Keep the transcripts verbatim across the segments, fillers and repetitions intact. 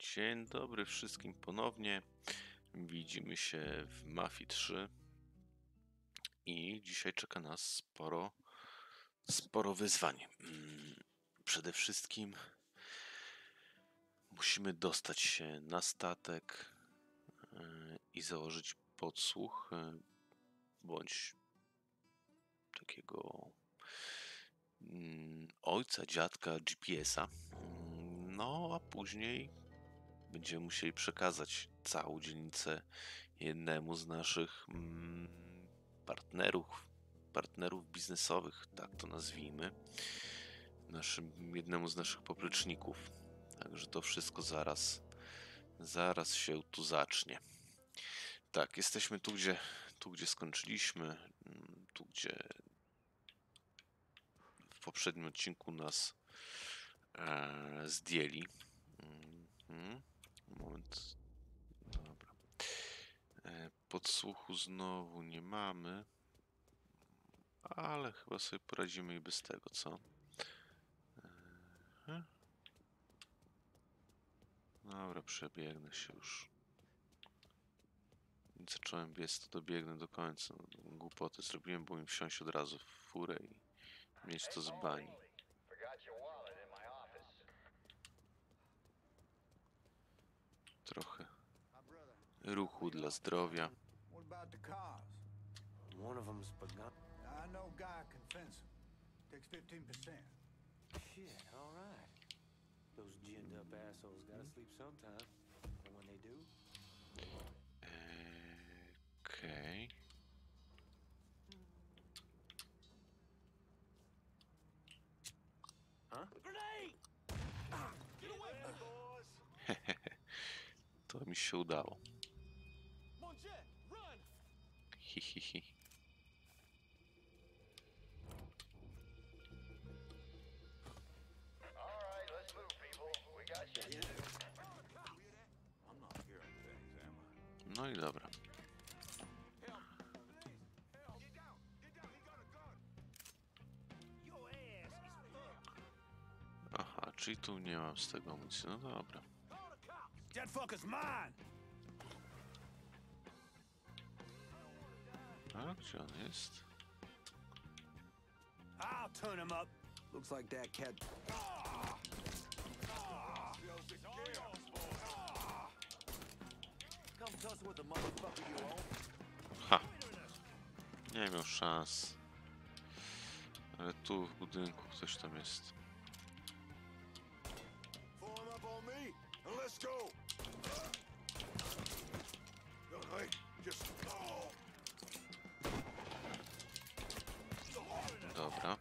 Dzień dobry wszystkim ponownie. Widzimy się w Mafii trzy i dzisiaj czeka nas sporo, sporo wyzwań. Przede wszystkim musimy dostać się na statek i założyć podsłuch bądź takiego ojca, dziadka G P S-a. No a później będziemy musieli przekazać całą dzielnicę jednemu z naszych mm, partnerów, partnerów biznesowych, tak to nazwijmy, naszym, jednemu z naszych popleczników. Także to wszystko zaraz, zaraz się tu zacznie. Tak, jesteśmy tu, gdzie, tu, gdzie skończyliśmy, tu, gdzie w poprzednim odcinku nas e, zdjęli. Mhm. Moment. Dobra. E, podsłuchu znowu nie mamy, ale chyba sobie poradzimy i bez tego, co? E, dobra, przebiegnę się już. Zacząłem biec, to dobiegnę do końca. Głupoty zrobiłem, bo mi wsiąść od razu w furę i mieć to z bani. Trochę ruchu dla zdrowia. One of them's begun. I know Guy can fence him. Takes fifteen percent. Shit, all right. Those ginned up assholes gotta sleep sometime. And when they do, Okej. Okay. huh? Grenade! Get away from them, boys! To mi się udało. Mon jet, run! Hi, hi, hi. No i dobra. Aha, czyli tu nie mam z tego amunicji. No dobra. That fucker's mine. A gdzie on jest? I'll turn him up. Looks like that cat. Come tussle with the motherfucker you own. Ha! Nie miał szans. Ale tu w budynku coś tam jest. Form up on me and let's go. Hey, just Dobra.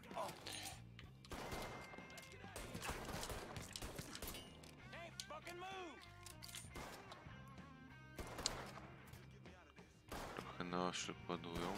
Trochę na oślep ładują.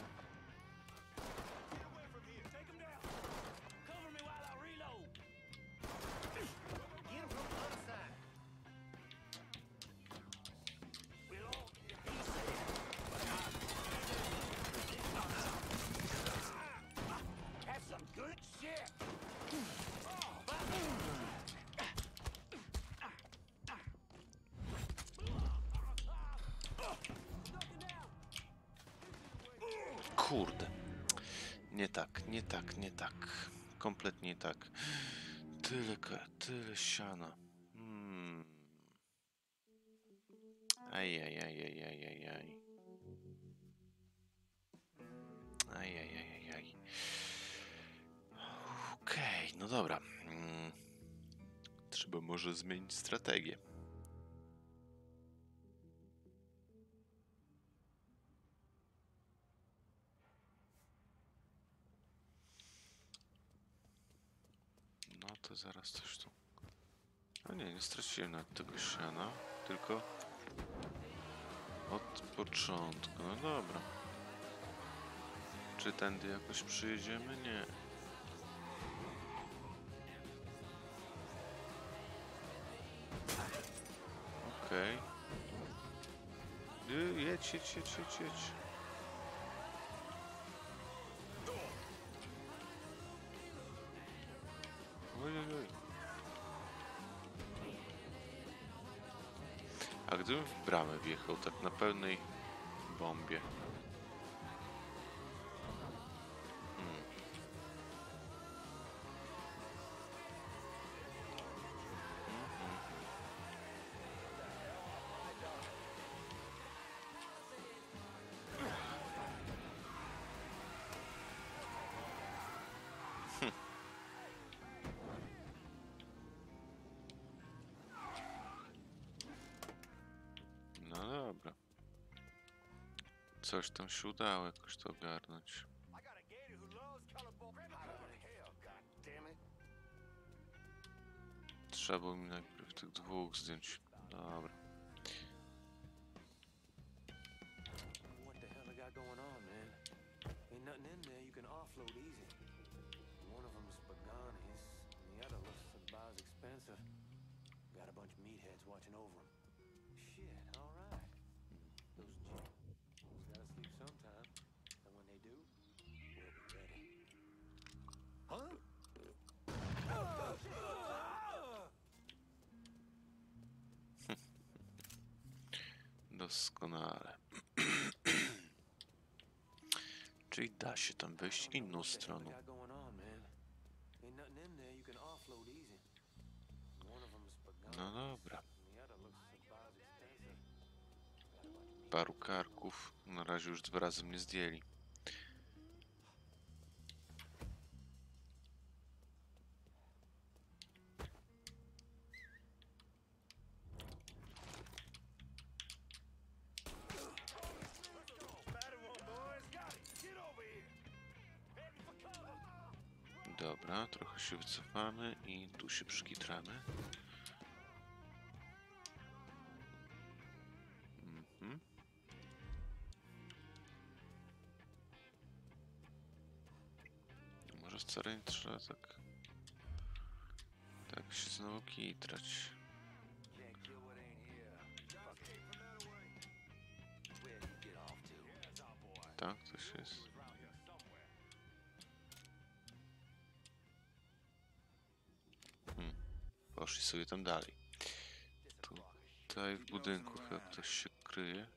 Kurde. Nie tak, nie tak, nie tak. Kompletnie nie tak. Tyle, tyle siana. Hmm. Ajajajajajajaj. Ajajajajaj. Okej, okay, no dobra. Hmm. Trzeba może zmienić strategię. No to zaraz coś tu... No nie, nie straciłem nawet tego siana, tylko od początku. No dobra. Czy tędy jakoś przyjedziemy? Nie. Okej. Okay. Jedź, jedź, jedź, jedź, jedź. Oj, oj, oj. A gdybym w bramę wjechał tak na pełnej bombie? Hmm. No dobra. Coś tam się udało jakoś to ogarnąć. Trzeba było mi najpierw tych dwóch zdjąć. Dobra. What the hell I got going on, man? Ain't nothing in there you can offload easy. One of them's Paganis, and the other looks about as expensive. Got a bunch of meatheads watching over them. Shit, all right. Those Jews gotta sleep sometime, and when they do, we'll be ready. Huh? Doskonale. Czyli da się tam wejść inną stroną. No dobra. Paru karków na razie już dwa razy mnie zdjęli. Dobra, trochę się wycofamy i tu się przykitramy. Mhm. Może wcale nie trzeba tak... Tak się znowu kitrać. Tak, coś jest. Hmm. Poszli sobie tam dalej. Tutaj w budynku chyba ktoś się kryje.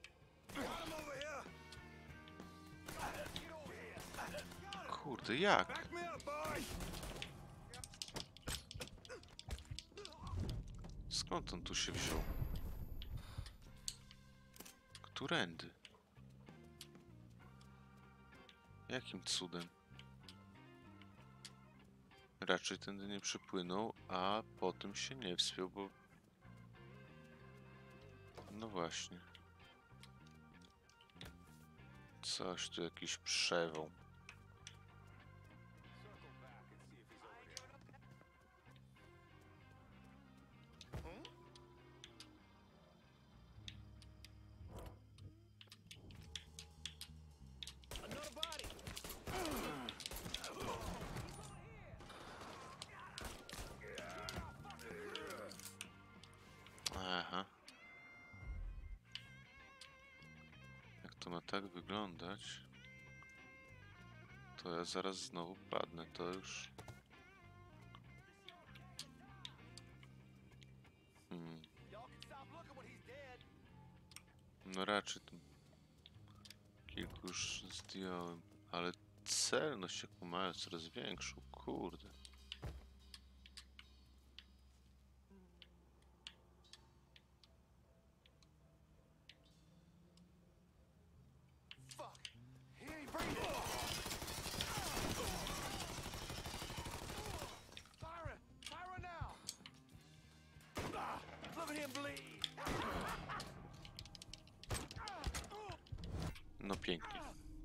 Kurde, jak? Skąd on tu się wziął? Którędy? Jakim cudem? Raczej tędy nie przypłynął, a potem się nie wspiął, bo... No właśnie. Coś tu, jakiś przewął. Aha. Jak to ma tak wyglądać, to ja zaraz znowu padnę, to już... Hmm. No raczej tu kilku już zdjąłem, ale celność jaką mają coraz większą, kurde. No pięknie.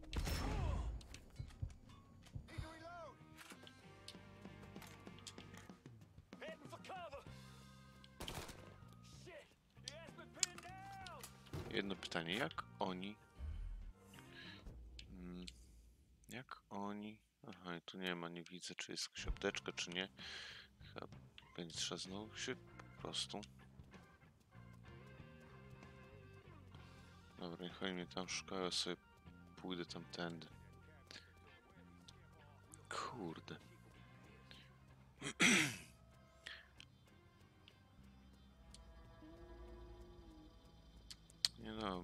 Jedno pytanie, jak oni... Hmm, jak oni... Aha, i tu nie ma, nie widzę, czy jest jakaś apteczka, czy nie. Chyba będzie trzeba znowu się po prostu... Dobra, niech oni mnie tam szukają, sobie pójdę tamtędy. Kurde.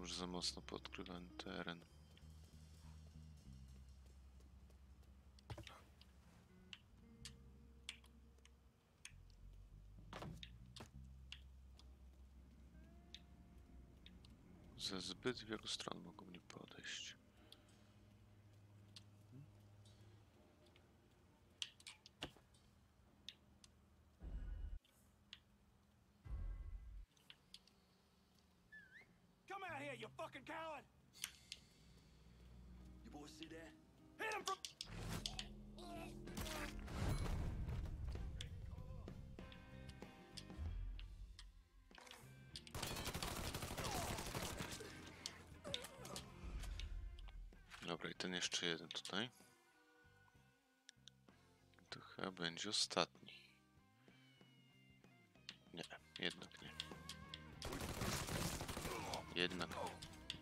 Może za mocno podkrywany teren. Ze zbyt wielu stron mogą mnie podejść. Come out here, you fucking coward! You boys see that? Hit him from... Dobra, i ten jeszcze jeden tutaj. To chyba będzie ostatni. Nie, jednak nie. Jednak nie.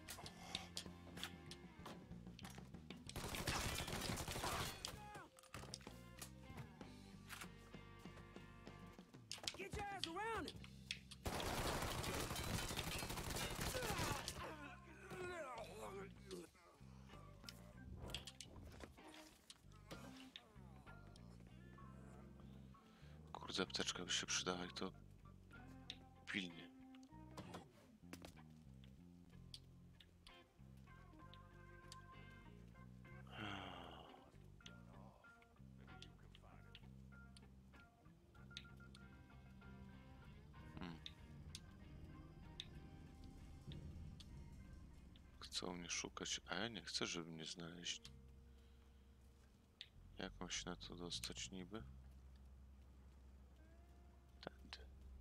Get your ass around him! Kurde, apteczka by się przydała i to pilnie. Hmm. Chcą mnie szukać, a ja nie chcę, żeby mnie znaleźć. Jak mam się na to dostać niby? Tędy.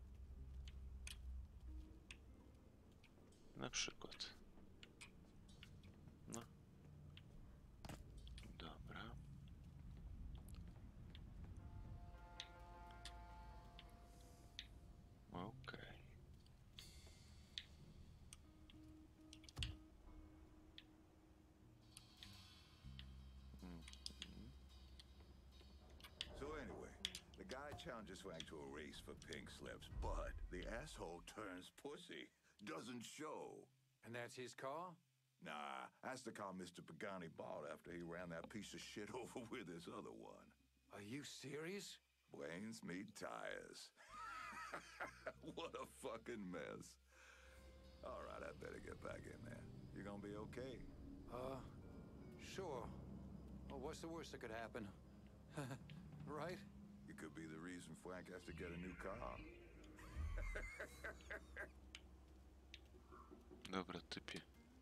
Na przykład. No. Dobra. Okej. Mhm. So anyway, the guy challenges Swank to a race for pink slips, but the asshole turns pussy. Doesn't show. And that's his car? Nah, that's the car Mister Pagani bought after he ran that piece of shit over with his other one. Are you serious? Blaine's meat tires. What a fucking mess. All right, I better get back in there. You gonna be okay? Uh, sure. Well, what's the worst that could happen? Right? You could be the reason Frank has to get a new car. Dobra, typie.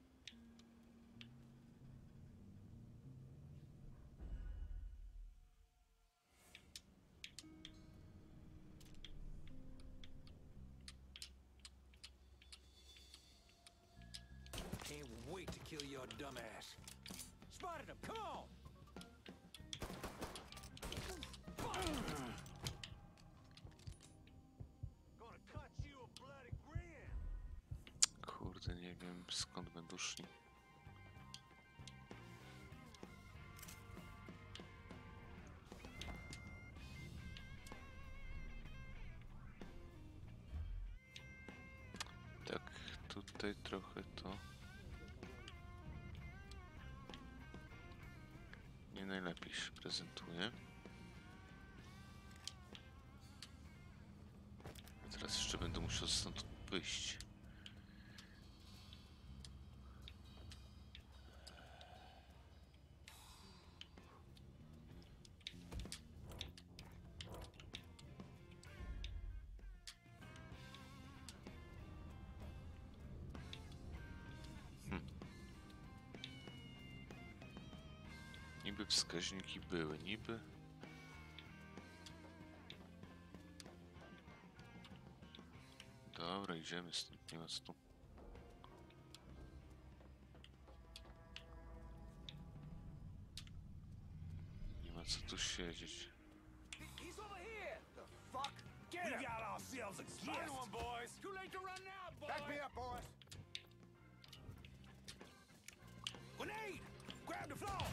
Can't wait to kill your dumb ass. Spotted him, come on! Gonna cut you a bloody grin! Kurde, nie wiem skąd będą szli. Tak, tutaj trochę to nie najlepiej się prezentuje. A teraz jeszcze będę musiał stąd wyjść. Niby wskaźniki były, niby. Dobra, idziemy stąd, nie ma stu. Nie ma co tu siedzieć. He's over here! The fuck? Get him! We got ourselves a gift! Find one, boys! Too late to run now, boys! Back me up, boys! Grenade! Grab the floor!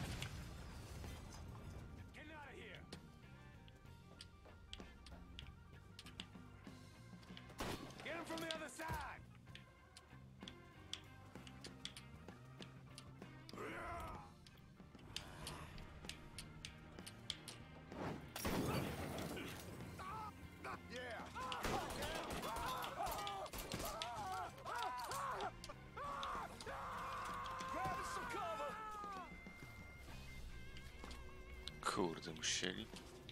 Get out of here! Get him from the other side! Kurde, musieli.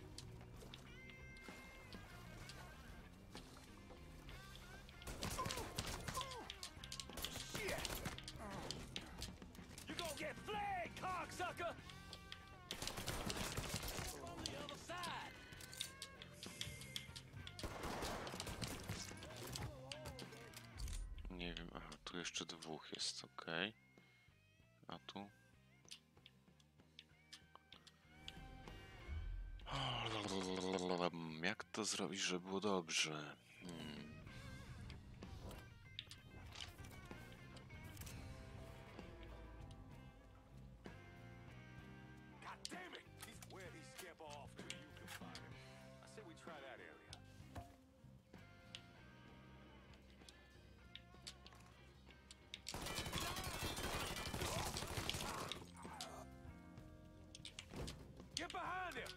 You gonna get flagged, cocksucker! On the other side. Nie wiem, aha, tu jeszcze dwóch jest, okej. A tu? Jak to zrobić, żeby było dobrze? Hmm. God damn it! He's where he scamper off to. You can find him. I said we try that area. Get behind him!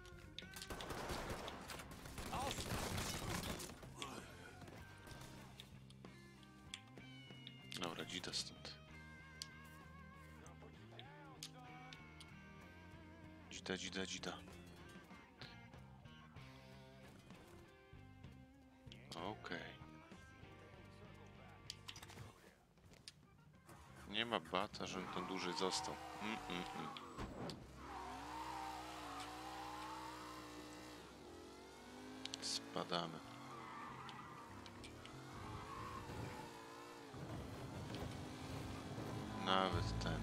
Dobra, dzida stąd. Dzida, dzida, dzida. Okej. Nie ma bata, żebym tam dłużej został. Mm, mm, mm. Spadamy. Nawet ten.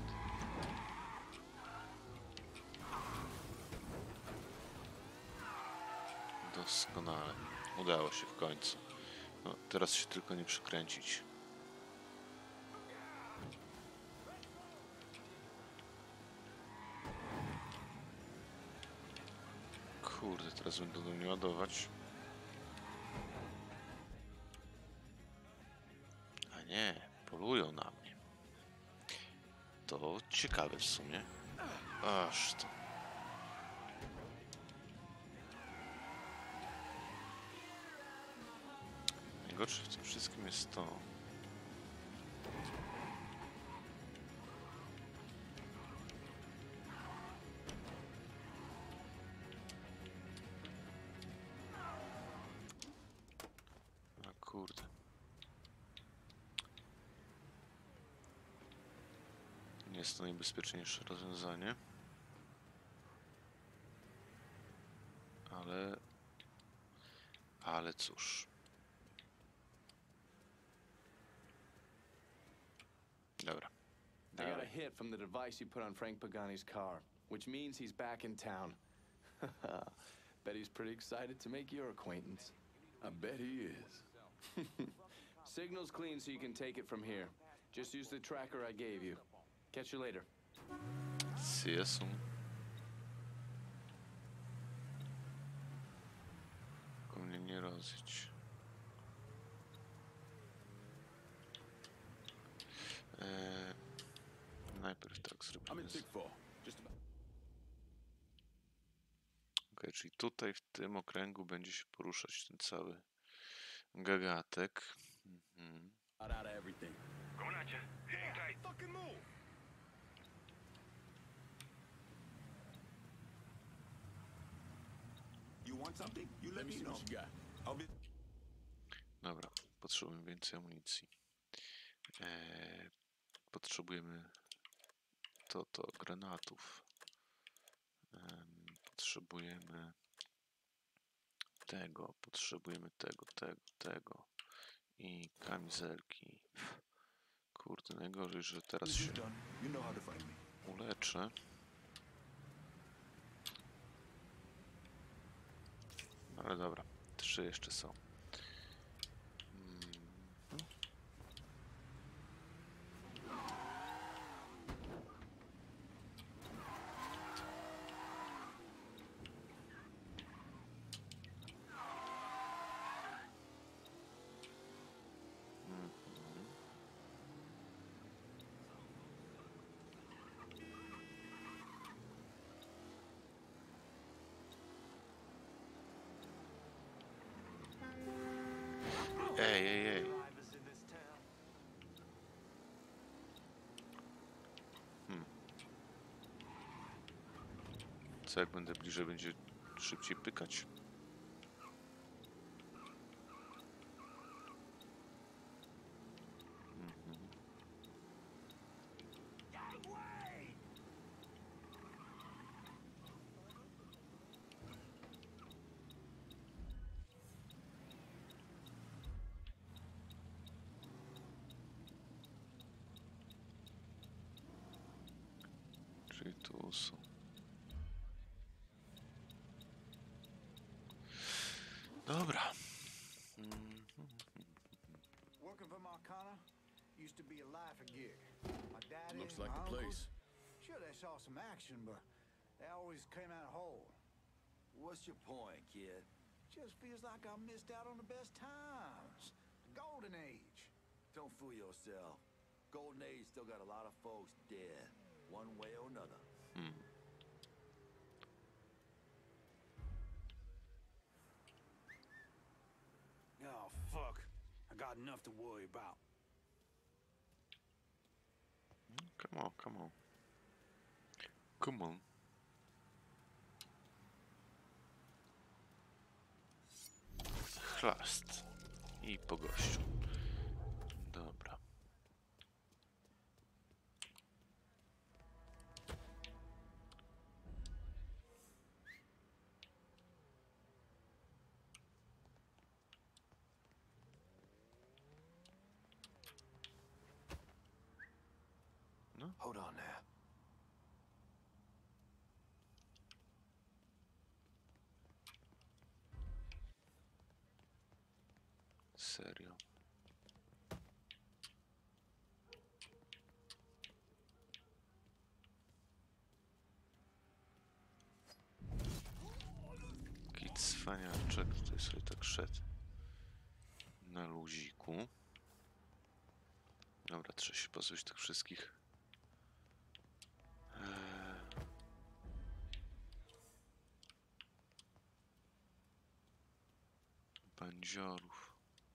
Doskonale. Udało się w końcu. No, teraz się tylko nie przykręcić. Kurde, teraz będą do mnie ładować. A nie, polują na mnie. To ciekawe w sumie. Aż to. Najgorsze w tym wszystkim jest to. A kurde. Nie jest to najbezpieczniejsze rozwiązanie. Ale... Ale cóż. Dobra. I got a Dalej. hit from the device you put on Frank Pagani's car, which means he's back in town. Bet he's pretty excited to make your acquaintance. I bet he is. Signal's clean so you can take it from here. Just use the tracker I gave you. Catch you later. See you soon. Tylko mnie nie rozjedź. Eee, najpierw tak I'm zrobimy. in Tick Fall. Just about. Ok, czyli tutaj w tym okręgu będzie się poruszać ten cały gagatek. Mhm. Out of everything. Going at you. Hang tight. Fucking move! You want something? You let, Let me me see know. what you got. I'll be. Dobra, potrzebujemy więcej amunicji. Eee, potrzebujemy to, to granatów. Em, potrzebujemy tego, potrzebujemy tego, tego, tego i kamizelki. Kurde, najgorzej, że teraz This is się done. You know how to find me. uleczę. Ale dobra, trzy jeszcze są. Mm. Mhm. Co jak będę bliżej, będzie szybciej pykać. Mhm. Czyli tu są. Dobra. Mhm. Working for Marcana used to be a life of gig. My daddy Looks and like my the uncles, place. sure they saw some action, but they always came out whole. What's your point, kid? Just feels like I missed out on the best times. The golden age. Don't fool yourself. Golden Age still got a lot of folks dead, one way or another. Hmm. Oh, fuck. I got enough to worry about. Come on, come on. Come on. Chlast. I po gościu. Dobra. Hold on there. Serio. Jaki cwaniaczek tutaj sobie tak szedł. Na luziku. Dobra, trzeba się pozbyć tych wszystkich. Eee. Bandziorów.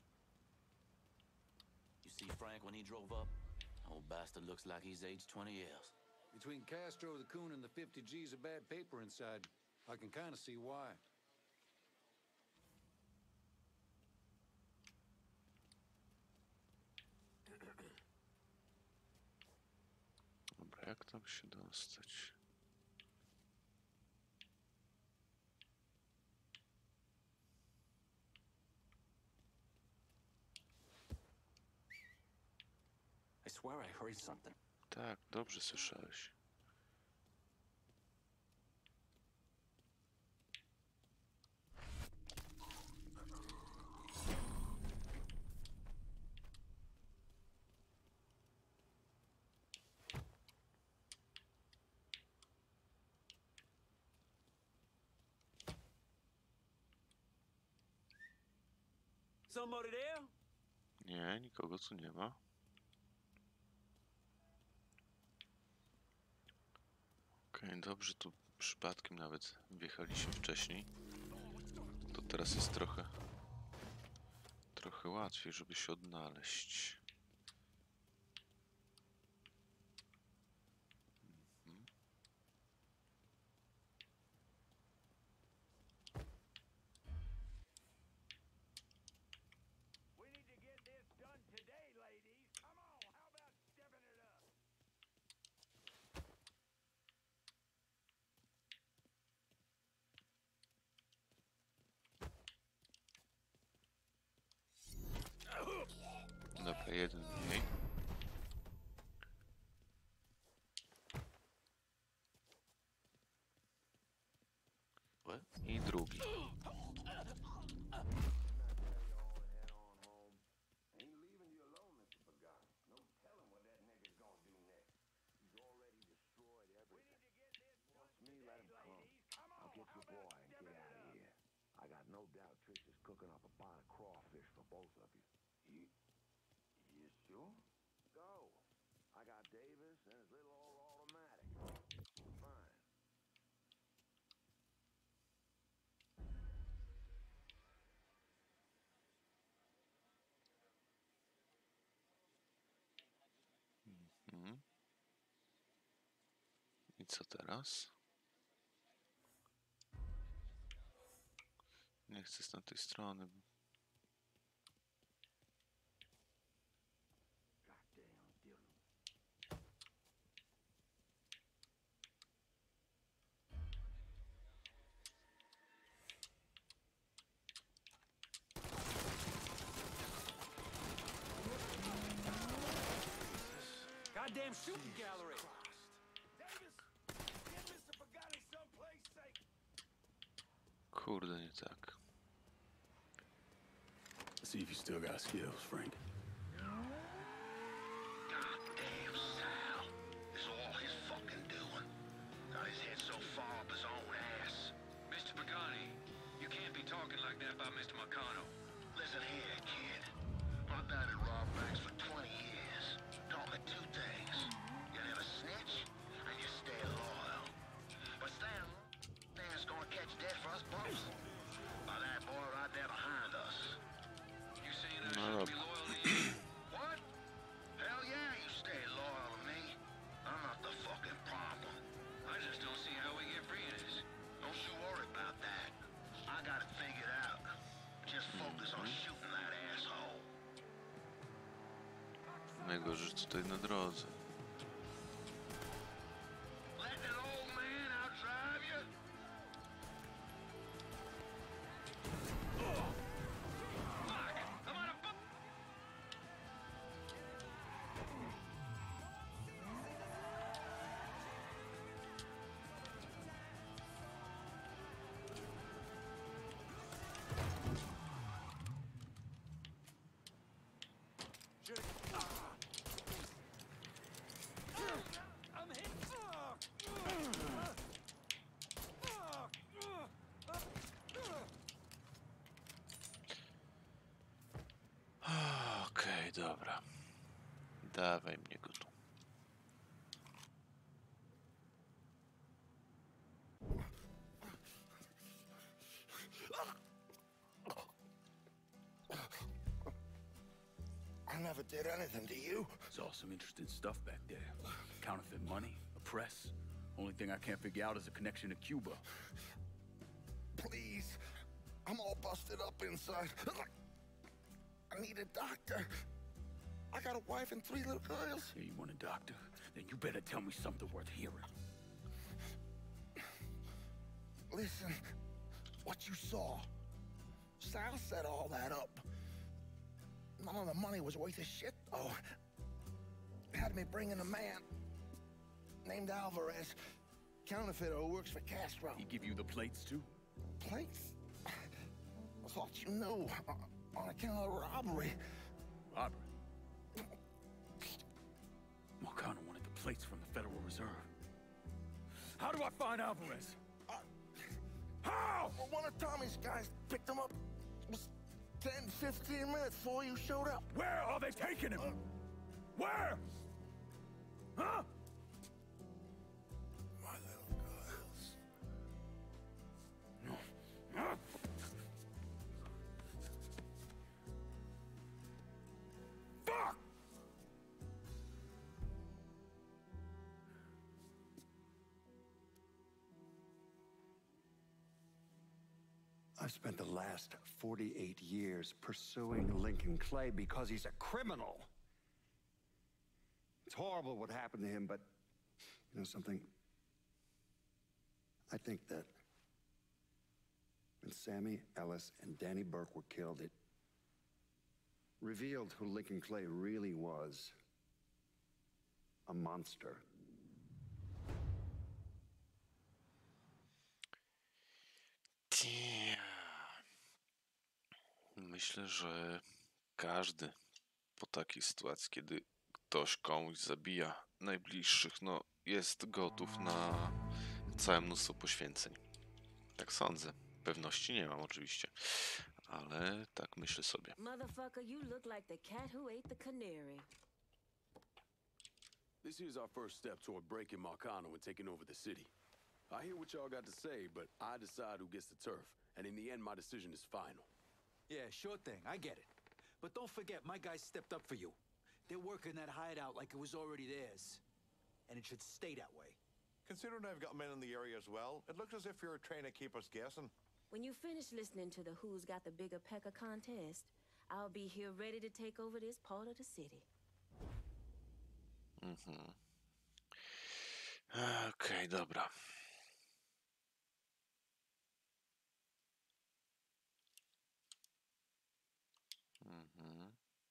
You see Frank when he drove up? Old bastard looks like he's aged twenty years. Between Castro, the coon, and the fifty G's of bad paper inside, I can kind of see why. Dobra, jak tam się dostać? I swear I heard something. Tak, dobrze słyszałeś. Somebody there? Nie, nikogo tu nie ma. Okej, okay, dobrze, tu przypadkiem nawet wjechaliśmy wcześniej. To teraz jest trochę trochę łatwiej, żeby się odnaleźć. Mhm. We need to get this done today, ladies. Come on, how about stepping it up? Dobra, jeden mniej. What? I drugi. I got no doubt Trish is cooking up a pot of crawfish for both of you. You, you sure? Go. I got Davis and his little old automatic. Fine. Mhm. I co teraz? Nie chcę z tamtej strony. Goddamn shooting gallery. Kurde, nie tak. See if you still got skills, Frank. Goddamn Sal. It's all his fucking doing. Got his head so far up his own ass. Mister Pagani, you can't be talking like that about Mister Marcano. Listen here, kid. I've been at Rob Banks for twenty years. Taught me two things. You never snitch, and you stay loyal. But Stan, Stan's gonna catch death for us both. By that boy right there behind us. You saying I No, shouldn't be loyal to you? What? Hell yeah, you stay loyal to me. I'm not the fucking problem. I just don't see how we get free of this. Don't you worry about that. I got it figured out. Just focus on shooting that asshole. Najgorzej tutaj na drodze. Let an old man outdrive you? Fuck! I'm on a bu- I'm hit. Okej, dobra. Dawaj mnie go tu. I never did anything to you. Saw some interesting stuff back there. Counterfeit money, a press. Only thing I can't figure out is a connection to Cuba. Please. I'm all busted up inside. I need a doctor. I got a wife and three little girls. Hey, you want a doctor? Then you better tell me something worth hearing. Listen, what you saw. Sal set all that up. None of the money was worth a shit, though. Had me bring in a man named Alvarez, counterfeiter who works for Castro. He give you the plates, too? Plates? I thought you knew. uh, On account of robbery. Robbery? Marcano wanted the plates from the Federal Reserve. How do I find Alvarez? Uh, How? well, one of Tommy's guys picked him up. It was ten, fifteen minutes before you showed up. Where are they taking him? Where? Huh? My little girls. No. Huh? Fuck! I've spent the last forty-eight years pursuing Lincoln Clay because he's a criminal. It's horrible what happened to him, but you know something? I think that when Sammy Ellis and Danny Burke were killed, it revealed who Lincoln Clay really was. A monster. Myślę, że każdy po takiej sytuacji, kiedy ktoś komuś zabija najbliższych, no jest gotów na całe mnóstwo poświęceń. Tak sądzę. Pewności nie mam oczywiście, ale tak myślę sobie. Motherfucker, you look like the cat who ate the canary. This here's our first step toward breaking Marcano and taking over the city. I hear what y'all got to say, but I decide who gets the turf. And in the end, my decision is final. Yeah, sure thing. I get it. But don't forget, my guys stepped up for you. They're working that hideout like it was already theirs. And it should stay that way. Considering I've got men in the area as well, it looks as if you're trying to keep us guessing. When you finish listening to the Who's Got the Bigger Pecker contest, I'll be here ready to take over this part of the city. Mhm. Okej, okay, dobra. Mhm.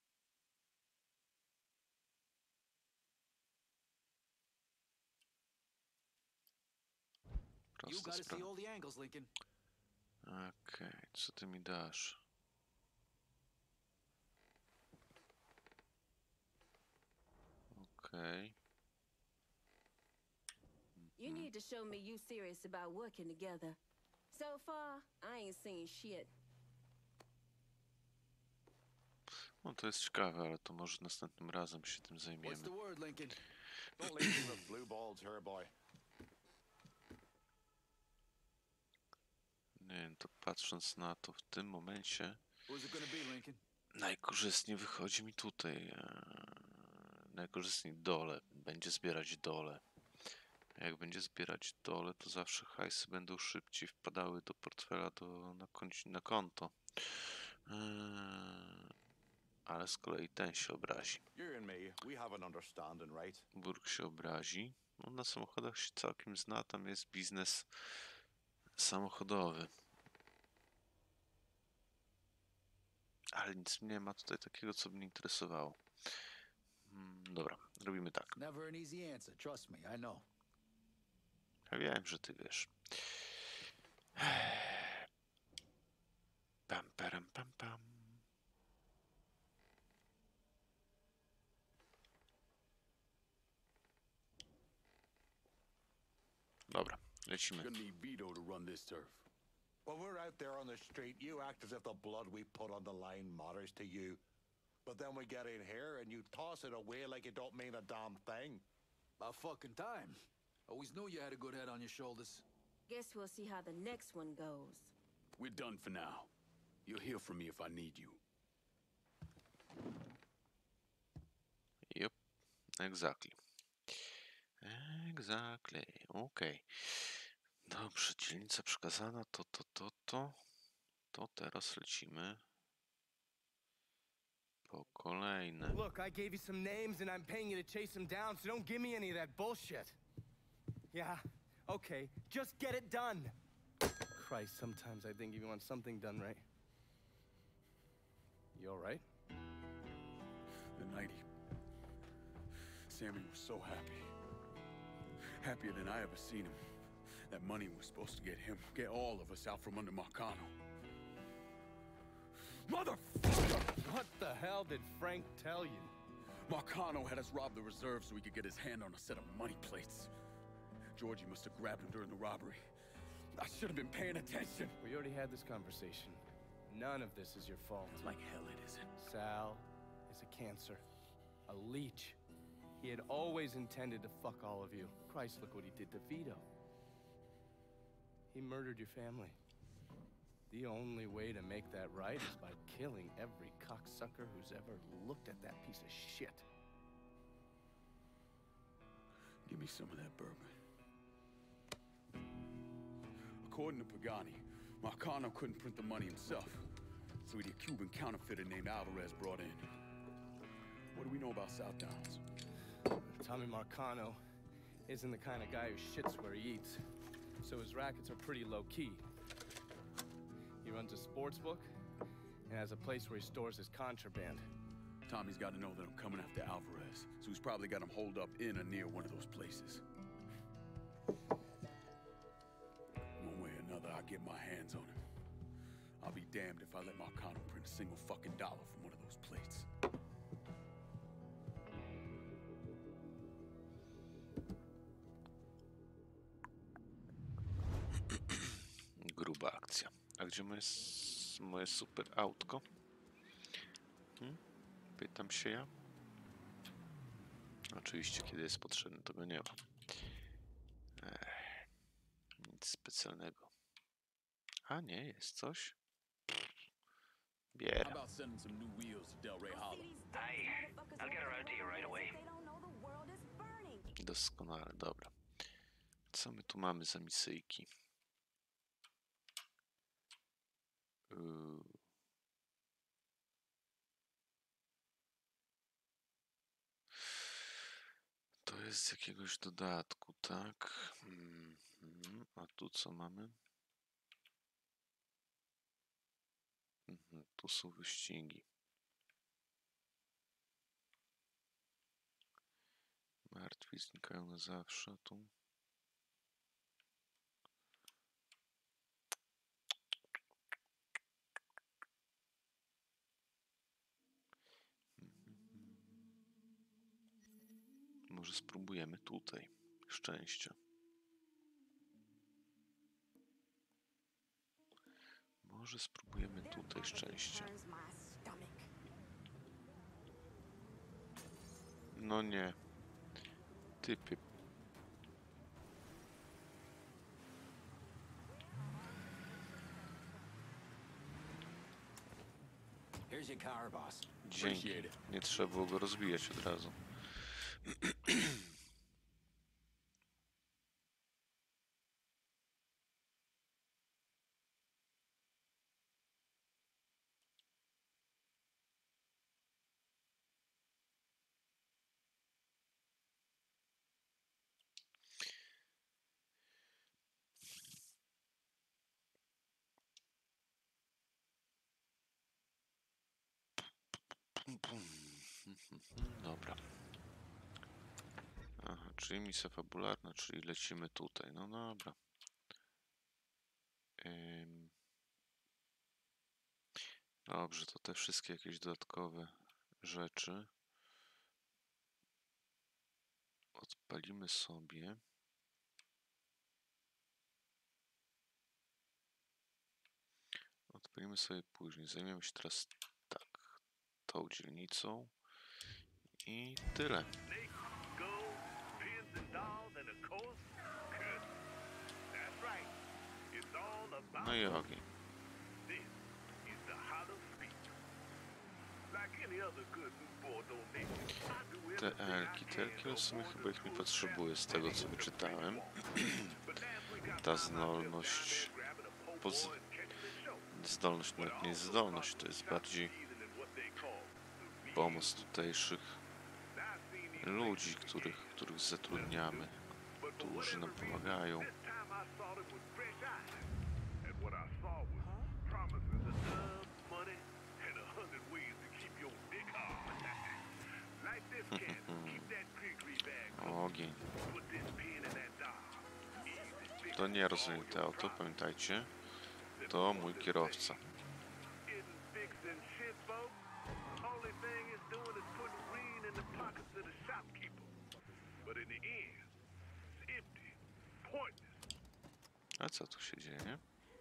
You Prosta gotta see sprawa. all the angles, Lincoln. Okej, okay, co ty mi dasz? Okej. Okay. You need to show me you serious about working together. So far, I ain't seen shit. No to jest ciekawe, ale to może następnym razem się tym What's zajmiemy. the word, Lincoln? Don't leave me with blue balls here, boy. Nie wiem, to patrząc na to w tym momencie Who's it gonna be, Lincoln? najkorzystniej wychodzi mi tutaj. Eee, najkorzystniej dole. Będzie zbierać dole. A jak będzie zbierać dole, to zawsze hajsy będą szybciej wpadały do portfela, do, na, konci, na konto. Eee, ale z kolei ten się obrazi. You and me, we have an understanding, right? Burg się obrazi. No, na samochodach się całkiem zna, tam jest biznes samochodowy. Ale nic nie ma tutaj takiego, co by mnie interesowało. Hmm, dobra, robimy tak. Never an easy answer, trust me, I know. Ja wiem, że ty wiesz. Pam, param, pam, pam. Dobra, lecimy. Gonna need Vito to run this turf. When we're out there on the street, you act as if the blood we put on the line matters to you. But then we get in here and you toss it away like it don't mean a damn thing. About fucking time. Always knew you had a good head on your shoulders. Guess we'll see how the next one goes. We're done for now. You'll hear from me if I need you. Yep, exactly. Exactly, okej. Okay. Dobrze, dzielnica przekazana, to, to, to, to. To teraz lecimy po kolejne. Look, I gave you some names and I'm paying you to chase them down, so don't give me any of that bullshit. Yeah, okay, just get it done. Christ, sometimes I think you want something done right. You all right? The night he... Sammy was so happy. Happier than I ever seen him. That money was supposed to get him, get all of us out from under Marcano. Motherfucker! What the hell did Frank tell you? Marcano had us rob the reserve so he could get his hand on a set of money plates. Georgie must have grabbed him during the robbery. I should have been paying attention. We already had this conversation. None of this is your fault. Like hell it isn't. Sal is a cancer. A leech. He had always intended to fuck all of you. Christ, look what he did to Vito. He murdered your family. The only way to make that right is by killing every cocksucker who's ever looked at that piece of shit. Give me some of that bourbon. According to Pagani, Marcano couldn't print the money himself, so he had a Cuban counterfeiter named Alvarez brought in. What do we know about South Downs? Tommy Marcano isn't the kind of guy who shits where he eats, so his rackets are pretty low-key. He runs a sports book and has a place where he stores his contraband. Tommy's got to know that I'm coming after Alvarez, so he's probably got him holed up in or near one of those places. One way or another, I'll get my hands on him. I'll be damned if I let Marcano print a single fucking dollar from one of those plates. Gruba akcja. A gdzie moje, moje super autko? Hmm? Pytam się ja. Oczywiście, kiedy jest potrzebny, to go nie ma. Ech, nic specjalnego. A nie, jest coś? Bieram. Doskonale, dobra. Co my tu mamy za misyjki? jest z jakiegoś dodatku, tak? Mhm. A tu co mamy? Mhm. Tu są wyścigi. Martwi znikają na zawsze, a tu... Może spróbujemy tutaj szczęścia. Może spróbujemy tutaj szczęścia. No nie. Typy. Here's your car, boss. Dzięki. Nie trzeba było go rozbijać od razu. Dobra. Aha, czyli misja fabularna, czyli lecimy tutaj. No dobra. Ym... Dobrze, to te wszystkie jakieś dodatkowe rzeczy odpalimy sobie. Odpalimy sobie później. Zajmiemy się teraz tak, tą dzielnicą i tyle. No i ogień. Te elki, te elki w sumie chyba ich nie potrzebuję z tego co wyczytałem. Ta zdolność, poz... zdolność nawet nie jest zdolność, to jest bardziej pomoc tutejszych ludzi, których, których zatrudniamy, którzy nam pomagają. Ogień. To nie rozumiem te auto, pamiętajcie. To mój kierowca. A co tu się dzieje?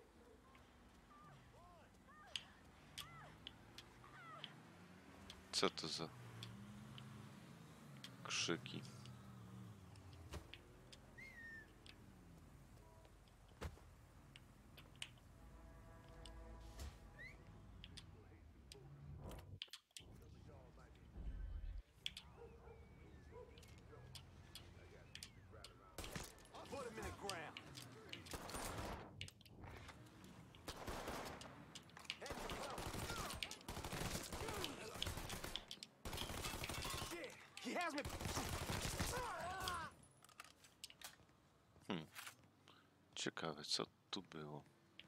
Co to za krzyki? Hmm. Ciekawe, co tu było.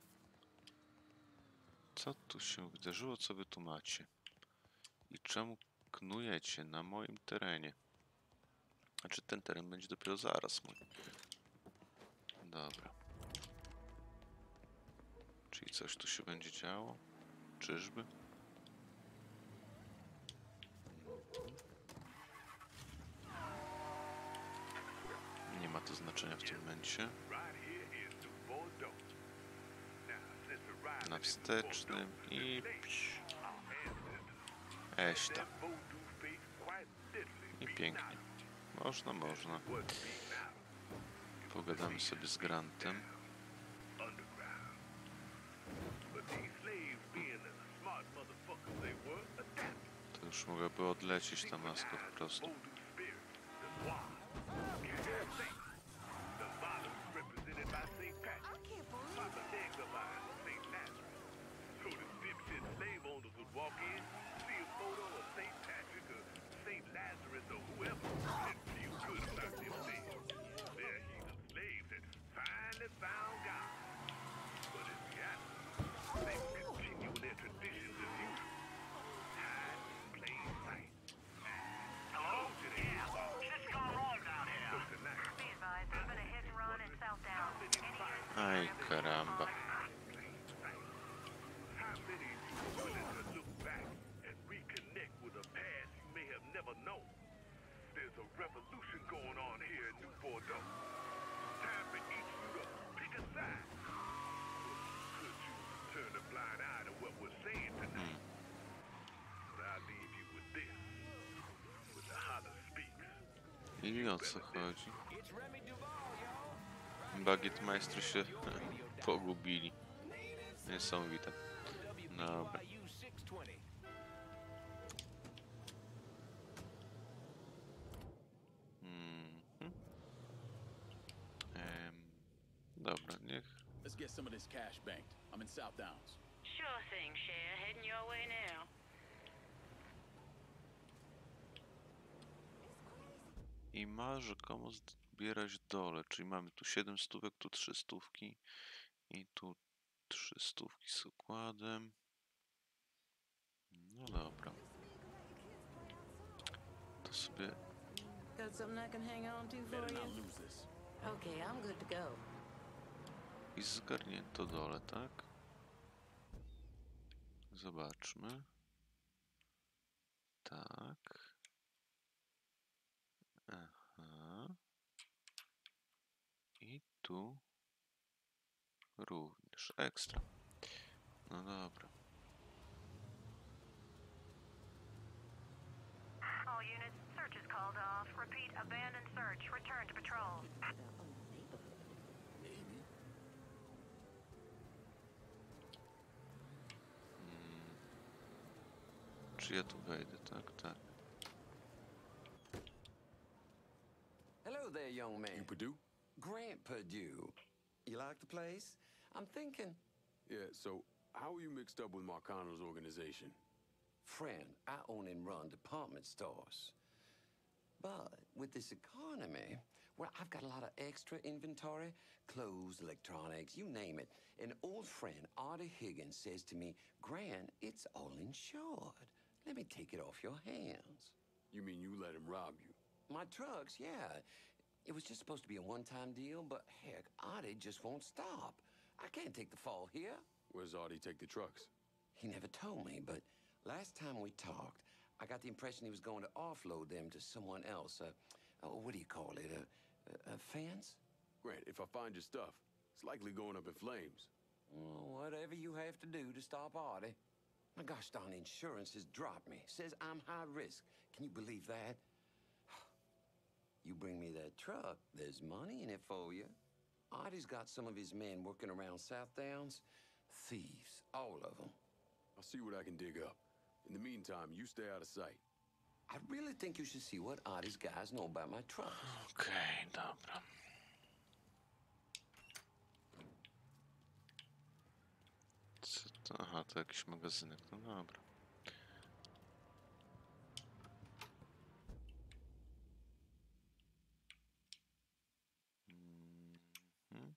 Co tu się wydarzyło, co wy tu macie? I czemu knujecie na moim terenie? Znaczy ten teren będzie dopiero zaraz mój. Dobra. Czyli coś tu się będzie działo? Czyżby? Nie ma to znaczenia w tym momencie. Na wstecznym i... Eśta. I pięknie. Można, można. Pogadamy sobie z Grantem. To już mogłaby odlecieć ta maska po prostu. I o co chodzi? Bagietmajstry się pogubili. Niesamowite. Dobra. Mhm. Em, dobra, niech. Let's get some of this cash banked. I'm in South Downs. Sure thing, Cher. Heading your way now. I ma rzekomo zbierać dole, czyli mamy tu siedem stówek, tu trzy stówki i tu trzy stówki z układem. No dobra. To sobie... Got something I can hang on to for you? Okay, I'm good to go. I zgarnięto dole, tak? Zobaczmy. Tak. Aha. I tu również ekstra. No dobra. All units, search is called off. Repeat, abandoned search. Return to patrol. Hmm. Czy ja tu wejdę? Tak, tak. Hello there, young man. You Purdue? Grant Purdue. You like the place? I'm thinking... Yeah, so how are you mixed up with Marcano's organization? Friend, I own and run department stores. But with this economy, well, I've got a lot of extra inventory. Clothes, electronics, you name it. An old friend, Artie Higgins, says to me, Grant, it's all insured. Let me take it off your hands. You mean you let him rob you? My trucks, yeah. It was just supposed to be a one-time deal, but heck, Artie just won't stop. I can't take the fall here. Where's Artie take the trucks? He never told me, but last time we talked, I got the impression he was going to offload them to someone else. Uh, oh, what do you call it? A, a, a fence? Grant, if I find your stuff, it's likely going up in flames. Well, whatever you have to do to stop Artie. My gosh darn insurance has dropped me. Says I'm high risk. Can you believe that? You bring me that truck, there's money in it for you. Artie's got some of his men working around South Downs. Thieves, all of them. I'll see what I can dig up. In the meantime, you stay out of sight. I really think you should see what Artie's guys know about my truck. Okej, dobra. Co to? Aha, to jakiś magazynek. No dobra. Mhm.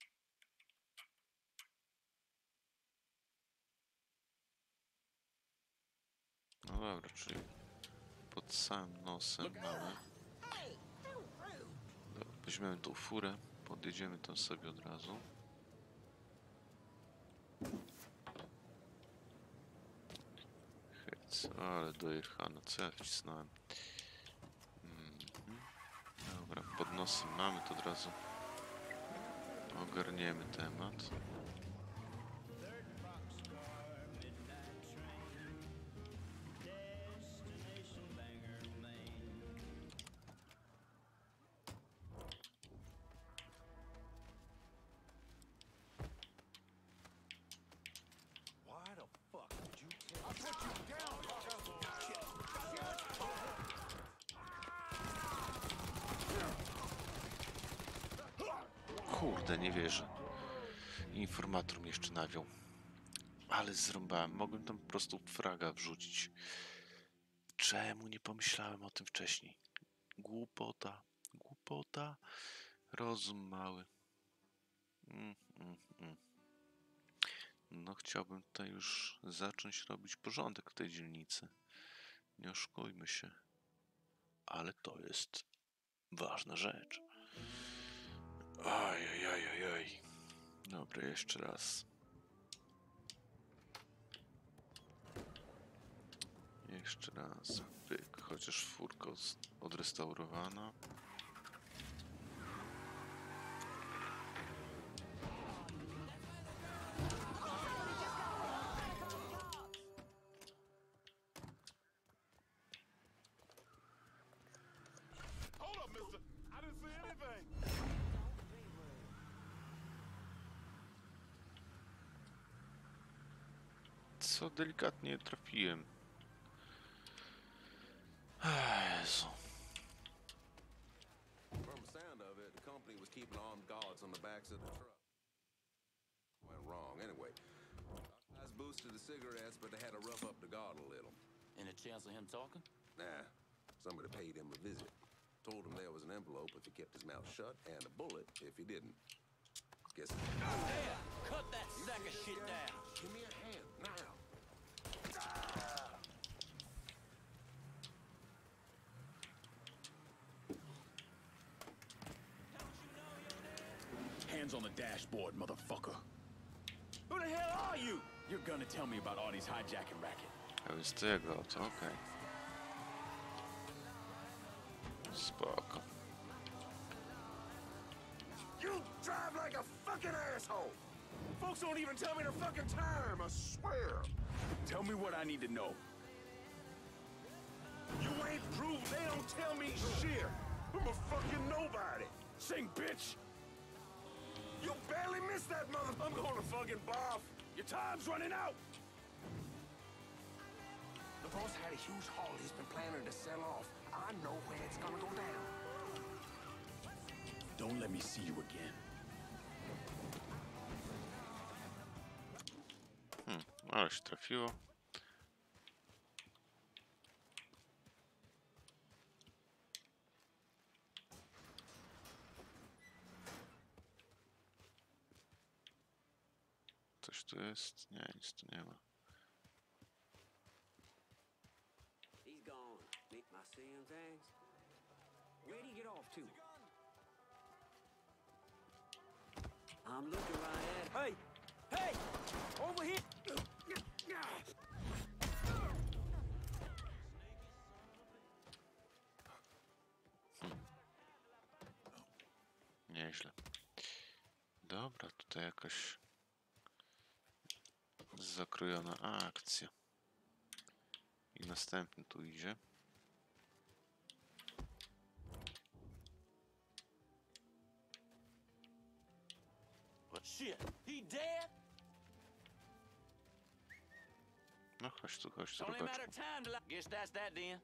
No dobra, czyli pod samym nosem mamy. Dobra, weźmiemy tą furę, podjedziemy tam sobie od razu. Hej, ale dojechano, co ja wcisnąłem. Mhm. Dobra, pod nosem mamy, to od razu ogarniemy temat. Kurde, nie wierzę. Informator mnie jeszcze nawiął. Ale zrąbałem. Mogłem tam po prostu fraga wrzucić. Czemu nie pomyślałem o tym wcześniej? Głupota. Głupota. Rozum mały. Mm, mm, mm. No chciałbym tutaj już zacząć robić porządek w tej dzielnicy. Nie oszukujmy się. Ale to jest ważna rzecz. Oj, oj, oj, oj, oj. Dobra, jeszcze raz. Jeszcze raz. Pyk, chociaż furka odrestaurowana. Co delikatnie trafiłem. Jezu. From the sound of it, the company was keeping armed guards on the backs of the truck. Went wrong anyway. I was boosted the cigarettes, but they had to rough up the guard a little. Any chance of him talking? Nah, somebody paid him a visit. Told him there was an envelope if he kept his mouth shut, and a bullet if he didn't. Guess. Hey, cut that sack of shit down. Give me a hand now. Hands on the dashboard, motherfucker. Who the hell are you? You're gonna tell me about Audie's hijacking racket. A więc tego, to okej. Spoko. You drive like a fucking asshole. Folks don't even tell me their fucking time, I swear. Tell me what I need to know. You ain't proved they don't tell me shit. I'm a fucking nobody. Sing, bitch. You barely missed that mother. I'm going to fucking barf. Your time's running out. The boss had a huge haul he's been planning to sell off. I know where it's gonna go down. Don't let me see you again. Hmm, ale się trafiło. Coś tu jest? Nie, nic tu nie ma. He's gone. Nick my Sims eggs. Where'd he get off to? I'm looking right at him. Hey! Hey! Over here! Nieźle. Dobra, tutaj jakaś zakrojona akcja. I następny tu idzie. But shit, he dead? No chodź tu, chodź tu, Only a chodź. matter of time till I guess that's that then.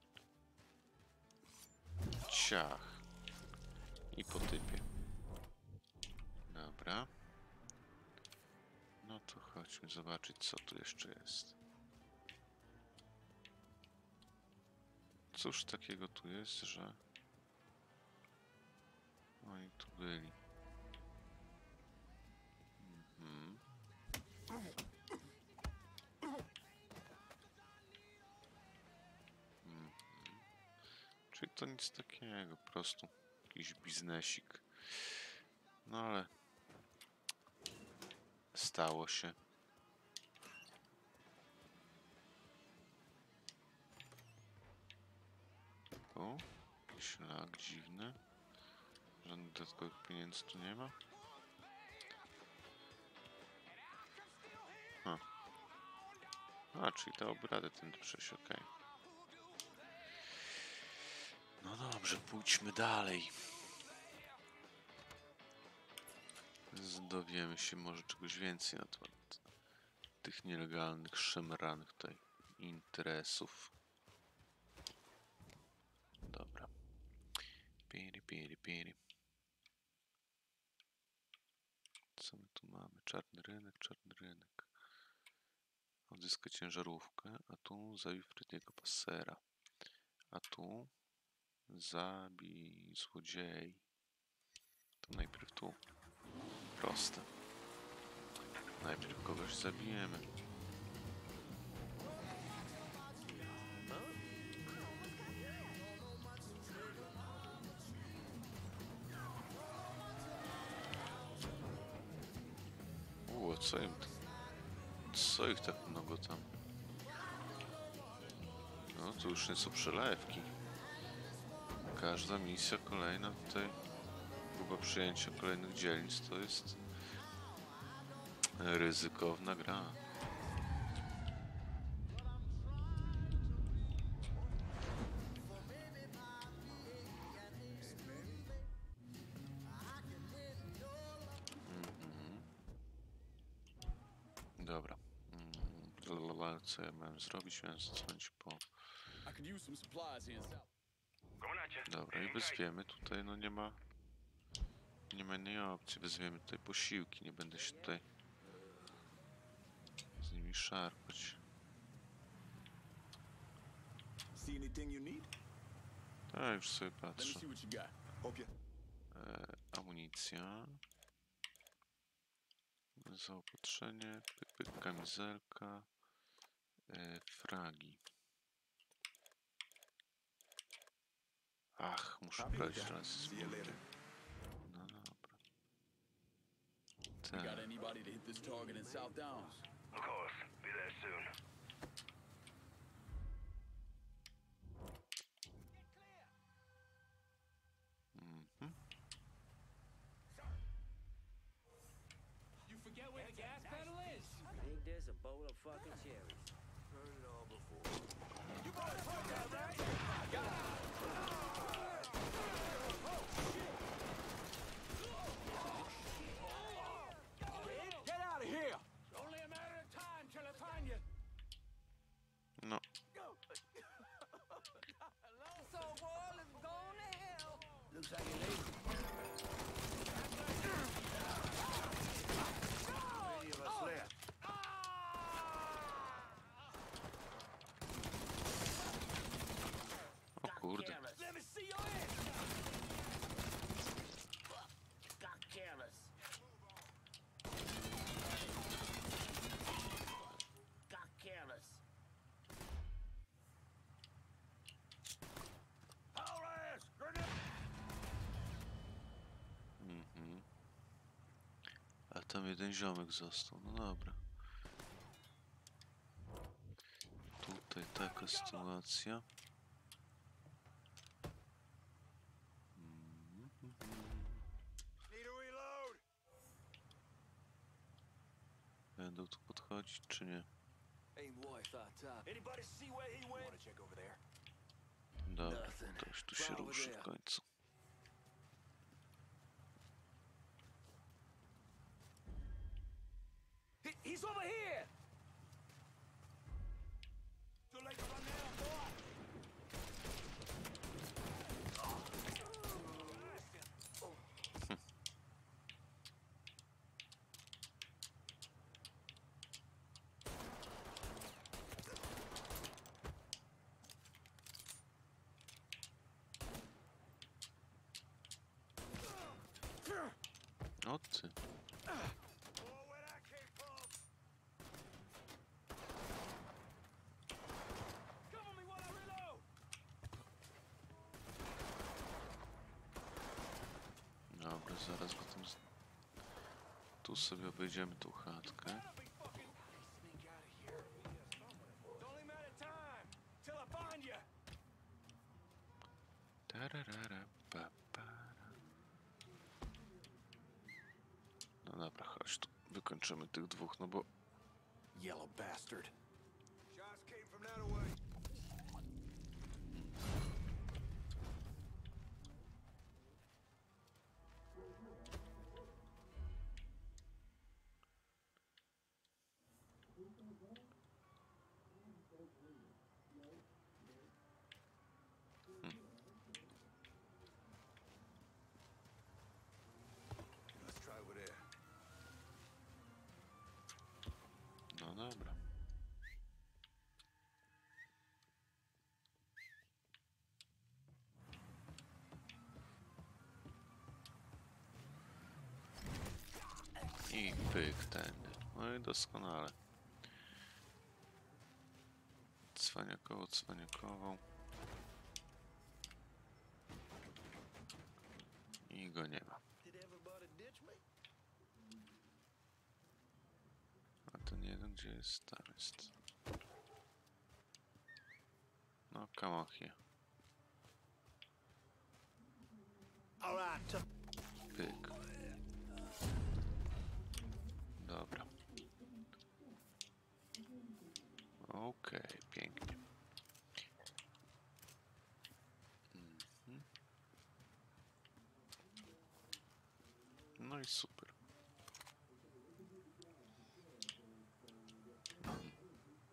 Ciach. I po typie. Dobra. No to chodźmy zobaczyć, co tu jeszcze jest. Cóż takiego tu jest, że oni tu byli. Mhm. Mhm. Czyli to nic takiego, po prostu jakiś biznesik. No ale stało się. O, jakiś lag dziwny. Żadnych dodatkowych pieniędzy tu nie ma. Ha. A, czyli te obrady tędy przejść, okej. Okay. No dobrze, pójdźmy dalej. Dowiemy się może czegoś więcej na temat tych nielegalnych, szemranych tutaj interesów. Dobra. Piri, piri, piri. Co my tu mamy? Czarny rynek, czarny rynek. Odzyskać ciężarówkę, a tu zabij Frediego Passera. A tu zabij złodziei. To najpierw tu. Proste. Najpierw kogoś zabijemy. Uuu, co im... Co ich tak mnogo tam? No, to już nie są przelewki. Każda misja kolejna tutaj, próba przyjęcia kolejnych dzielnic, to jest ryzykowna gra. Lalala, co ja miałem zrobić? Miałem zadzwonić po... I could use some supplies here in South. Dobra, i wezwiemy tutaj, no nie ma... Nie ma innej opcji, wezwiemy tutaj posiłki, nie będę się tutaj z nimi szarpać. See anything you need? Tak, już sobie Let me patrzę. see what you got. Okay. E, amunicja. Zaopatrzenie, pyk, pyk, kamizelka. E, fragi. Ach, muszę brać raz z buty. No dobra. You got Tak. anybody to hit this target in South Downs? Of course. Be there soon. Mhm. You forget where the gas pedal is? I think there's a bowl of fucking cherries. Heard it all before. You brought a truck out, right? Got it. Get out of here! It's only a matter of time till I find you. No. So all is going to hell. Looks like an agent. Many of us left. O kurde. Let me see your hands. Got careless. Got careless. Mhm. A tam jeden ziomek został, no dobra. Tutaj taka sytuacja. Mhm. Need a reload. Będą tu podchodzić, czy nie? Ain't worth our time. Anybody see where he went? Wanna check over there? Dobra, ktoś tu się ruszy w końcu. He, he's over here! Too late to run now, boy! O ty. Cover me while I reload! Dobra, zaraz go tam... z- Tu sobie obejdziemy tą chatkę. Sneak out of here. It's only a matter of time till I find you. Tararara, pa, para. No dobra, chodź tu. Wykończymy tych dwóch, no bo... Yellow bastard. Shots came from that away. Let's try over there. No dobra. I pyk tędy. No i doskonale. Cwaniakowo, cwaniakową. I go nie ma. Did everybody ditch me? A ten jeden gdzie jest? Tam jest. No, come on here. All right. Pyk. Dobra. Okej, pięknie. Mhm. No i super. Mhm.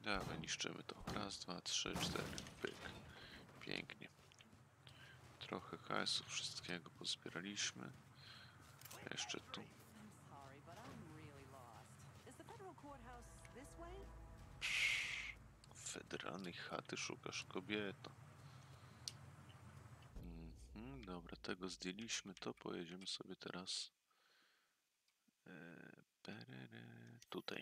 Dawaj, niszczymy to. Raz, dwa, trzy, cztery. Pyk. Pięknie. Trochę hajsu, wszystkiego pozbieraliśmy. Jeszcze tu. Federalnej chaty szukasz, kobieto. Mhm, dobra, tego zdjęliśmy, to pojedziemy sobie teraz e, perere, tutaj.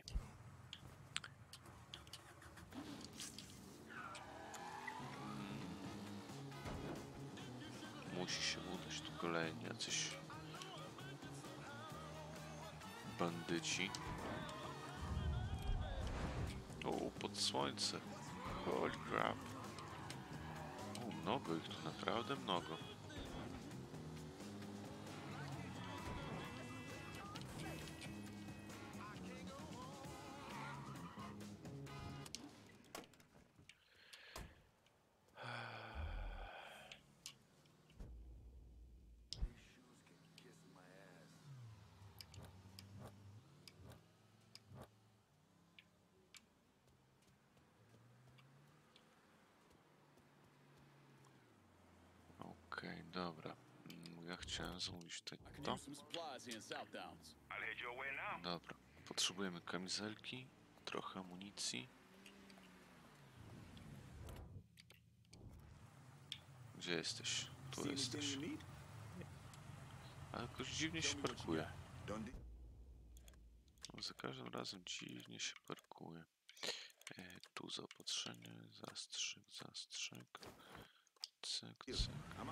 Musi się udać tu kolejni jacyś bandyci. O, pod słońce. Holy crap. O, mnogo ich tu, naprawdę mnogo. Okej, okay, dobra. Ja chciałem zamówić tutaj to. Dobra, potrzebujemy kamizelki, trochę amunicji. Gdzie jesteś? Tu jesteś. Ale jakoś dziwnie się parkuje. No, za każdym razem dziwnie się parkuje. E, tu zaopatrzenie, zastrzyk, zastrzyk. Cyk, cyk.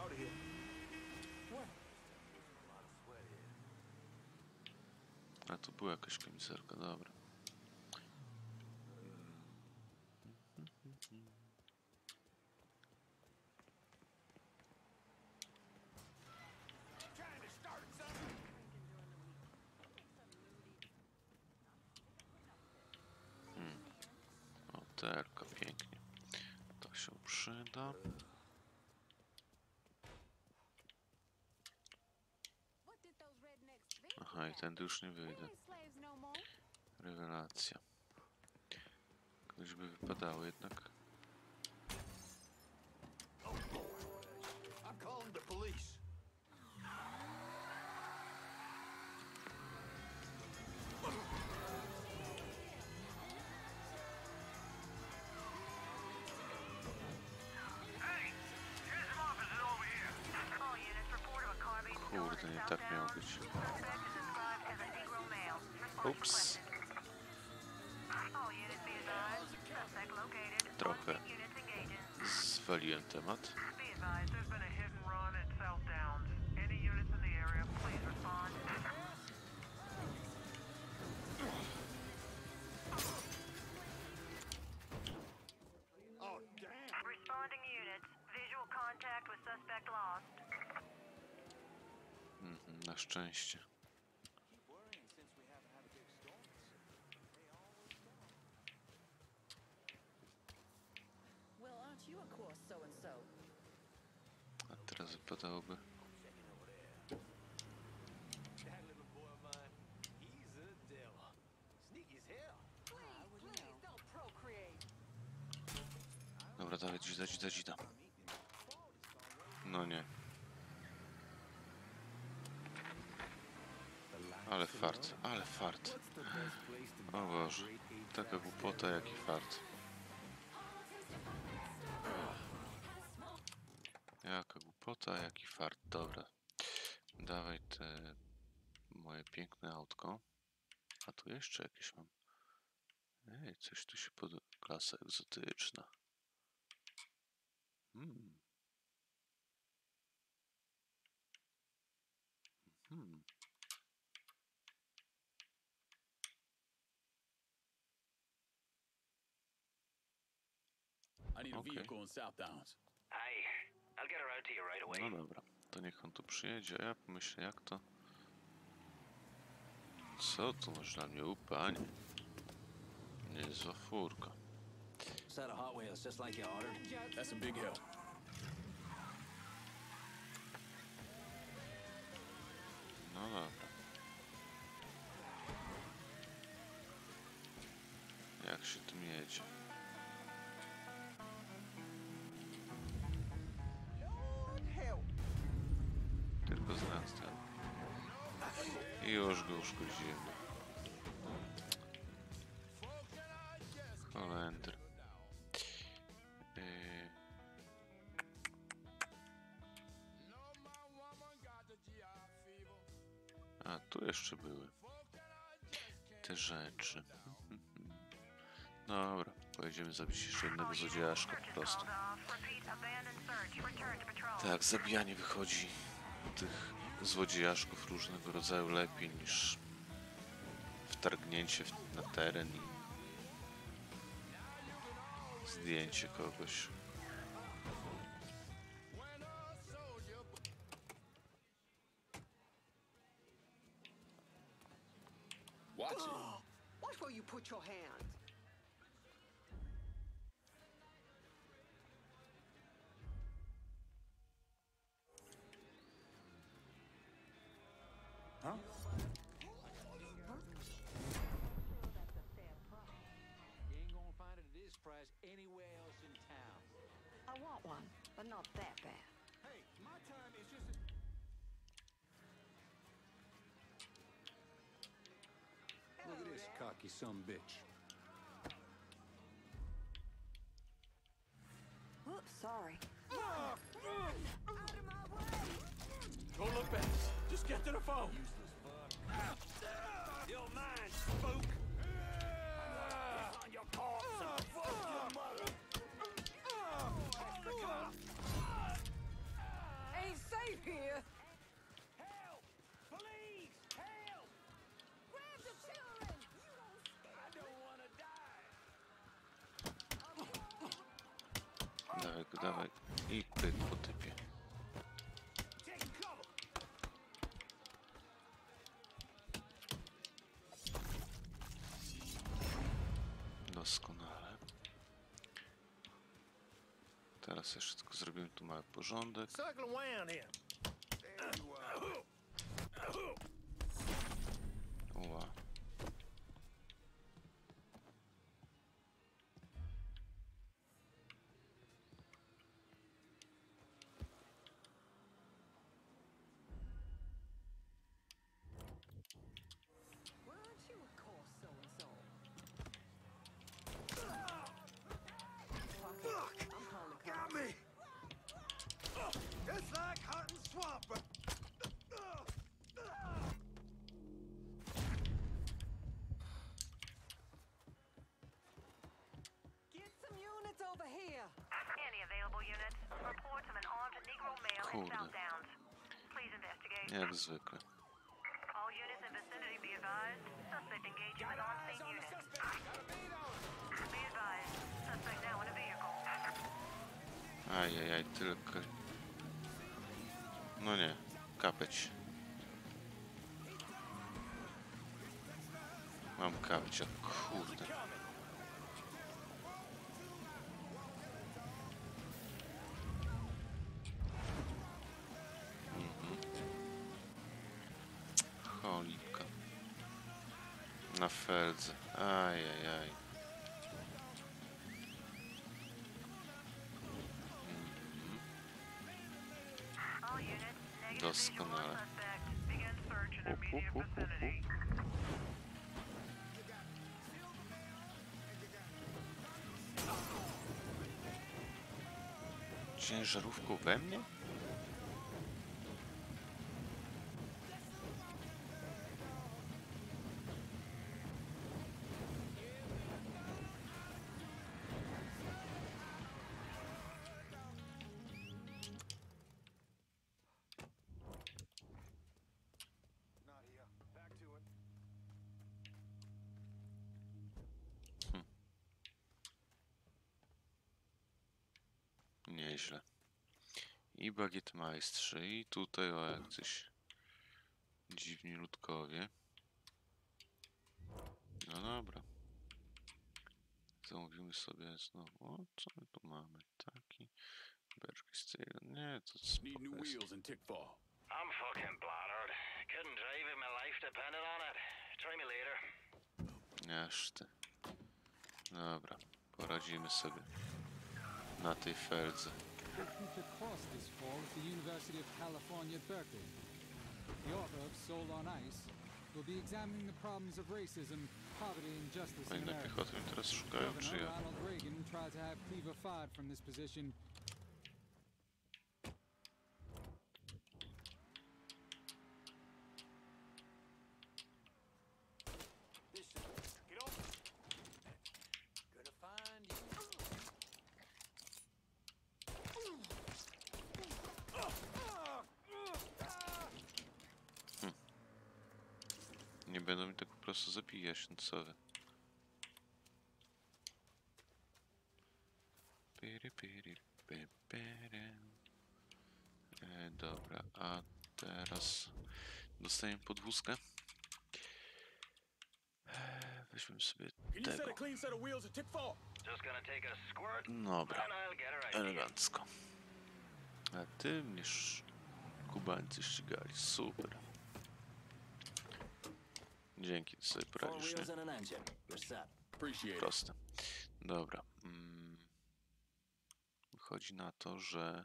A tu była jakaś kamizelka, dobra. Hmm. O, terka, pięknie. To się przyda. Aha, i tędy już nie wyjdę. Rewelacja. Ktoś by wypadało jednak. Kurde, nie tak miało być. Ups. Trochę zwaliłem temat. Mhm, na szczęście. A teraz wypadałoby. Dobra, dawaj, dzida, dzida, dzida. No nie. Ale fart, ale fart. O Boże, taka głupota, jak i fart. Jaka głupota, jaki fart. Dobra. Dawaj te moje piękne autko. A tu jeszcze jakieś mam. Ej, coś tu się pod... Klasa egzotyczna. Hmm. Hmm. I need a vehicle in South Downs. Hey, I'll get her out to you right away. No dobra, to niech on tu przyjedzie, a ja pomyślę jak to. Co tu masz na mnie, upanie? Niezła furka. Set of Hot Wheels just like you ordered. That's a big help. No dobra. Jak się tym jedzie? Już go uszkodzimy. Holender. Yy. A, tu jeszcze były te rzeczy. Dobra, pojedziemy zabić jeszcze jednego złodziejaszka po prostu. Tak, zabijanie wychodzi tych złodziejaszków różnego rodzaju lepiej niż wtargnięcie na teren i zdjęcie kogoś. Watch it. Watch where you put your hands. Huh? You ain't gonna find it at this price anywhere else in town. I want one, but not that bad. Hey, my time is just. Look at this cocky son bitch. Oops, sorry. Don't look back. Just get to the phone. You're mine, spook! On your corpse, fuck your mother! Ain't safe here. Help! Police! Help! Grab the children. I don't wanna die! Dawaj go, dawaj. I pyk po typie. Take cover! Doskonale. Teraz jeszcze tylko zrobimy tu mały porządek. Circle around him. Uła. Why aren't you a course so and so? Fuck! I'm calling the Got me! It's like hunting swamp. Get some units over here. Any available units? Reports of an armed Negro male in Kurde. South Downs. Please investigate. Jak zwykle. All units in vicinity be advised. Suspect engaging with on-scene unit. Be advised. Suspect now in a vehicle. Ajajaj, tylko... No nie, kapeć. Mam kapcia, kurde. Mhm. Cholipka. Na feldze, ajajaj. All units, negative Doskonale. suspect. Begin search in Up, up, immediate up, up, up. vicinity. Ciężarówką we mnie? Not here. Back to it. Nieźle. I bagietmajstrzy, i tutaj o jacyś dziwni ludkowie. No dobra. Zamówimy sobie znowu. O, co my tu mamy? Taki. Beczki z tej... Nie, to Need new spoko jest. wheels in Tickfall. I'm fucking bladdered. Couldn't drive if my life depended on it. Try me later. Aż ty. Dobra, poradzimy sobie na tej feldze. The future course this fall is the University of California, Berkeley. The author of Soul on Ice We'll be examining the problems of racism, poverty, and justice in Oni na America. piechotę mnie teraz szukają, czy Governor ja? Ronald Reagan tried to have Cleaver fired from this position. Get off. Gonna find you. Hm. Nie będą mi tak po prostu zabijać, no co wy? Piri, piri, pi, piri. E, dobra, a teraz dostajemy podwózkę. E, weźmy sobie tego. Dobra, elegancko. A ty mnie sz... Kubańcy ścigali, super. Dzięki, ty sobie poradzisz, nie? Proste. Dobra. Mm. Wychodzi na to, że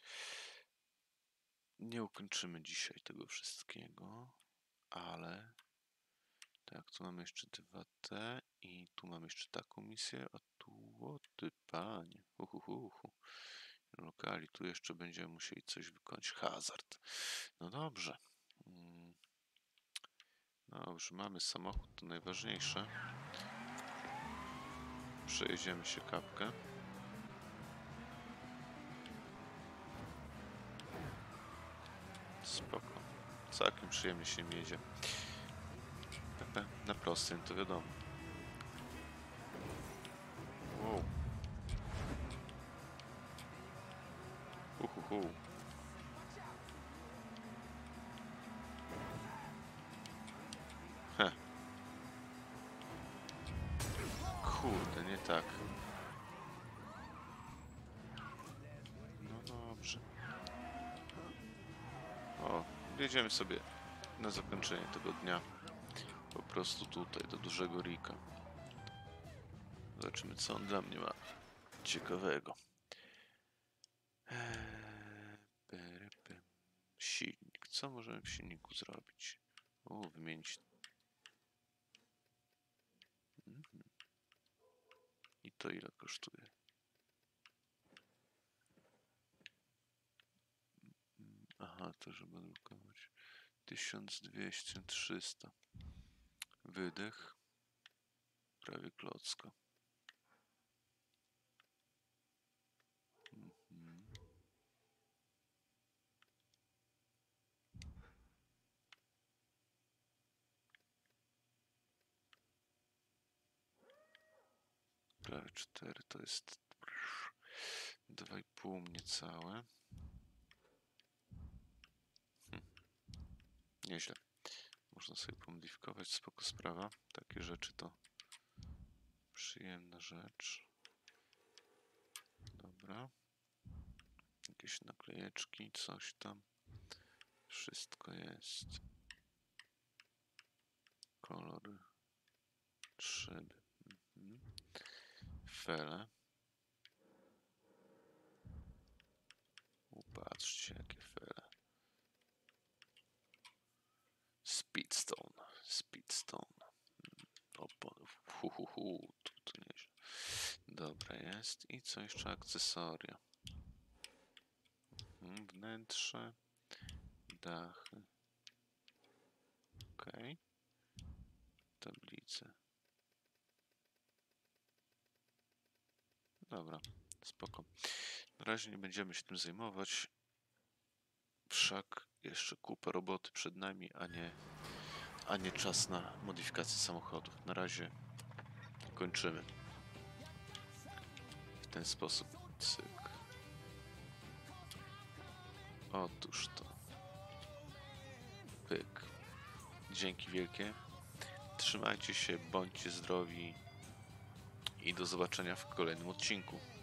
nie ukończymy dzisiaj tego wszystkiego, ale tak, tu mamy jeszcze dwa te i tu mamy jeszcze taką misję, a tu, o ty panie, uhuhuhu. Lokali, tu jeszcze będziemy musieli coś wykonać. Hazard. No dobrze. Mm. Dobrze, mamy samochód, to najważniejsze. Przejedziemy się kapkę. Spoko. Całkiem przyjemnie się mi jedzie. Pepe, na prostym, to wiadomo. Wow. Uhuhu. Heh. Kurde, nie tak. No dobrze. O, jedziemy sobie na zakończenie tego dnia. Po prostu tutaj, do dużego Rika. Zobaczymy, co on dla mnie ma ciekawego. Eee, silnik. Co możemy w silniku zrobić? O, wymienić. Mhm. I to ile kosztuje? Aha, to żeby drukować. tysiąc dwieście, trzysta. Wydech. Prawie klocka. Mhm. Prawie cztery to jest dwa i pół niecałe. Hm. Nieźle. Można sobie pomodyfikować, spoko sprawa. Takie rzeczy to przyjemna rzecz. Dobra. Jakieś naklejeczki, coś tam. Wszystko jest. Kolory. Szyby. Mhm. Fele. Upatrzcie, jakie fele. Speedstone. Speedstone. Oponów. Hu, hu, hu. Tu, tu nieźle. Dobra jest. I co jeszcze? Akcesoria. Mhm. Wnętrze. Dachy. Okej. Tablice. Dobra, spoko. Na razie nie będziemy się tym zajmować. Wszak jeszcze kupę roboty przed nami, a nie, a nie czas na modyfikację samochodów. Na razie kończymy. W ten sposób. Cyk. Otóż to. Pyk. Dzięki wielkie. Trzymajcie się, bądźcie zdrowi i do zobaczenia w kolejnym odcinku.